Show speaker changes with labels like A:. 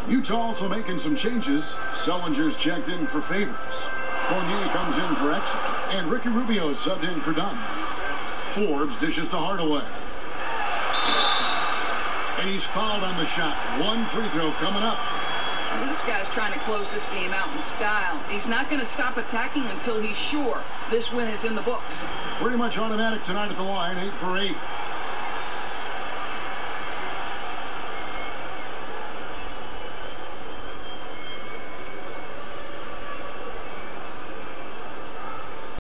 A: Utah also making some changes. Sellinger's checked in for Favors. Fournier comes in for Exum. And Ricky Rubio is subbed in for Dunn. Forbes dishes to Hardaway. And he's fouled on the shot. One free throw coming up.
B: This guy's trying to close this game out in style. He's not going to stop attacking until he's sure this win is in the books.
A: Pretty much automatic tonight at the line, 8 for 8.